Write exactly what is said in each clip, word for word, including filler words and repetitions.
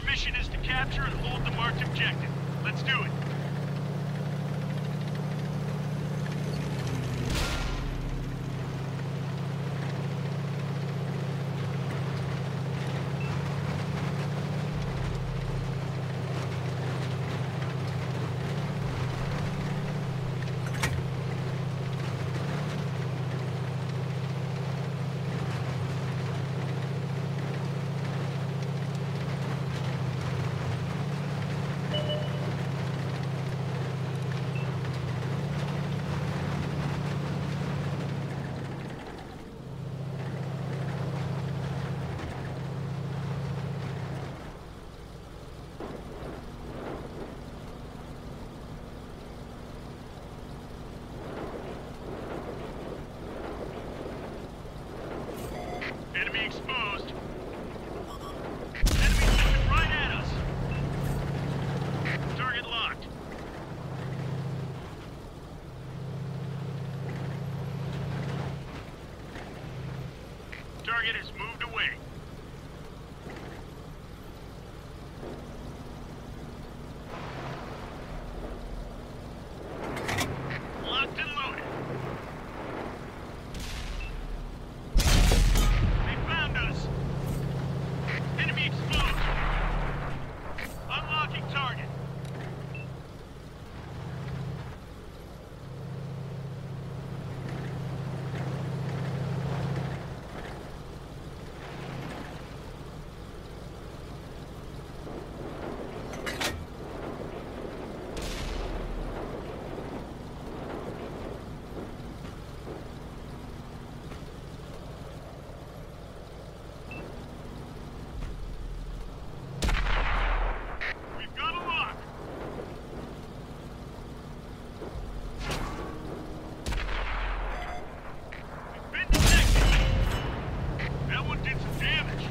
Our mission is to capture and hold the marked objective. Let's do it. Enemy exposed. Enemy moving right at us. Target locked. Target has moved away. Locked and loaded. They found us. Enemy exposed. Unlocking target. We've got a lock. We've been detected. That one did some damage.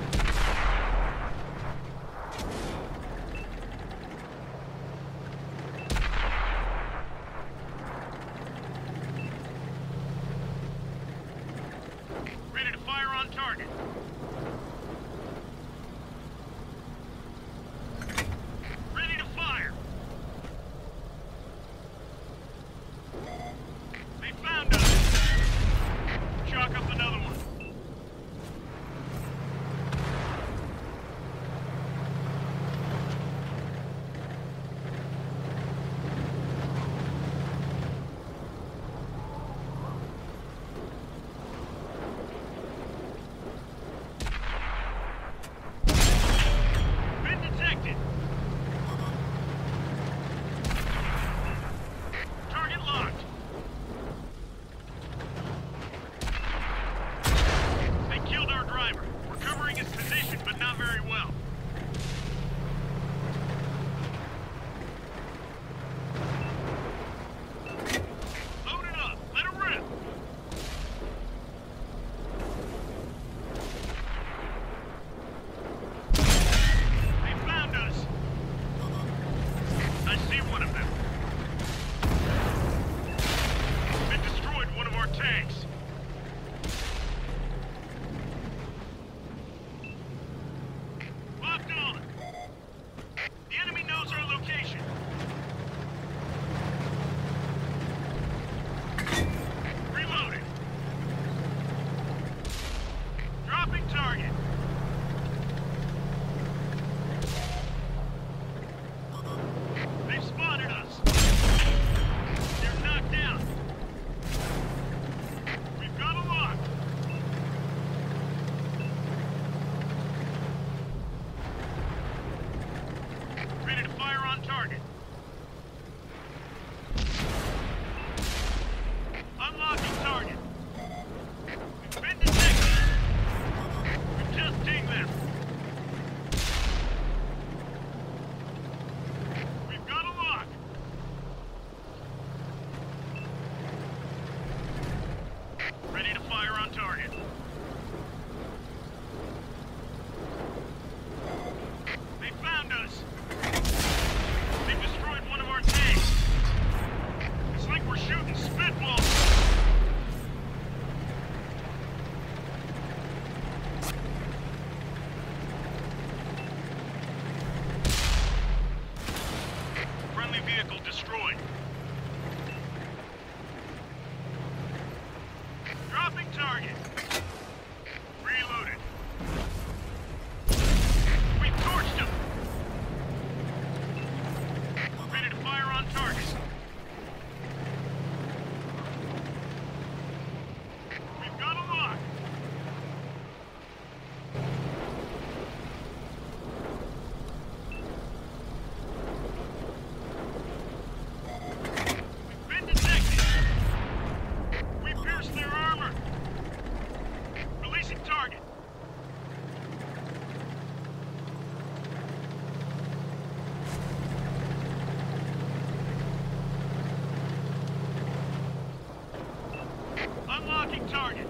Ready to fire on target. Ready to fire. They found us. Chalk up another one. Been detected. Target locked. They killed our driver. We're covering his position, but not very well. Load it up. Let it rip. They found us. I see one of them. They destroyed one of our tanks. Locked on. The enemy knows our location. Reloaded. Dropping target. They've spotted us. They're knocked down. We've got a lock. Ready to fire on target. Unlocking target. We've been detected. We've just dinged them. We've got a lock. Ready to fire on target. They found us. They've destroyed Marking target.